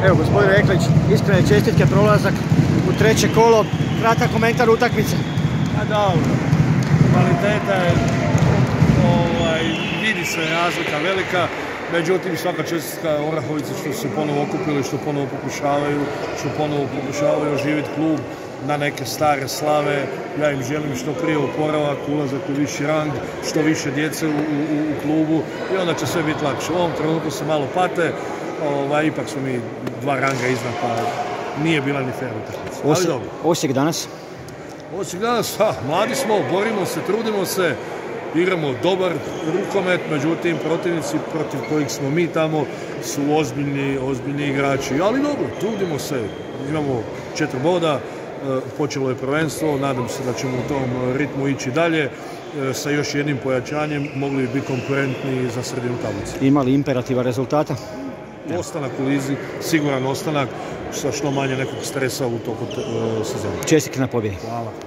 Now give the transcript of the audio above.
Evo, gospodin Reklić, iskrene čestitke, prolazak u treće kolo. Kratak komentar utakmice. A dobro, kvaliteta je, vidi se razlika velika, međutim svaka čestitka Orahovici što se ponovo okupili, što ponovo pokušavaju oživjeti klub na neke stare slave. Ja im želim što prije oporavak, ulazak u viši rang, što više djece u klubu i onda će sve biti lakše. U ovom trenutku se malo pate, ipak smo mi 2 ranga iznad, pa nije bila ni fair utakmica. Osijek danas? Osijek danas, mladi smo, borimo se, trudimo se, igramo dobar rukomet, međutim protivnici protiv kojih smo mi tamo su ozbiljni igrači, ali dobro, trudimo se, imamo 4 boda, počelo je prvenstvo, nadam se da ćemo u tom ritmu ići dalje, sa još jednim pojačanjem mogli bi biti konkurentni za sredinu tablice. Ima li imperativa rezultata? Ostanak u lizi, siguran ostanak, sa što manje nekog stresa u toku sezona. Čestitke na pobjedi. Hvala.